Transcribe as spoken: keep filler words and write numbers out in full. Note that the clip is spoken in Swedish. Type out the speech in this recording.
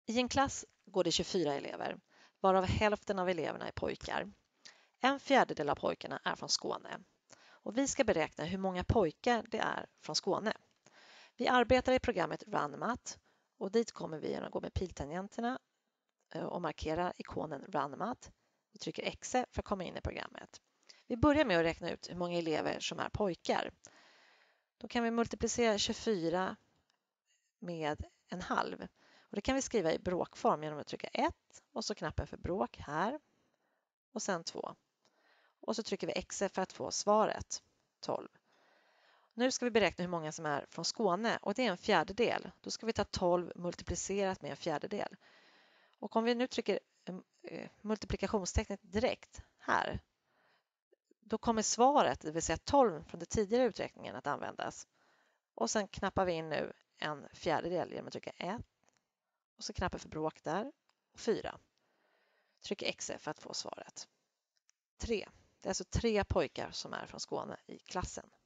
I en klass går det tjugofyra elever, varav hälften av eleverna är pojkar. En fjärdedel av pojkarna är från Skåne. Och vi ska beräkna hur många pojkar det är från Skåne. Vi arbetar i programmet RunMath och dit kommer vi att gå med piltangenterna och markera ikonen RunMath. Vi trycker Exe för att komma in i programmet. Vi börjar med att räkna ut hur många elever som är pojkar. Då kan vi multiplicera tjugofyra med en halv. Och det kan vi skriva i bråkform genom att trycka ett och så knappen för bråk här och sen två. Och så trycker vi Exe för att få svaret, tolv. Nu ska vi beräkna hur många som är från Skåne och det är en fjärdedel. Då ska vi ta tolv multiplicerat med en fjärdedel. Och om vi nu trycker multiplikationstecknet direkt här, då kommer svaret, det vill säga tolv från den tidigare uträkningen, att användas. Och sen knappar vi in nu en fjärdedel genom att trycka ett och så knappen för bråk där och fyra. Trycker Exe för att få svaret. tre. Det är alltså tre pojkar som är från Skåne i klassen.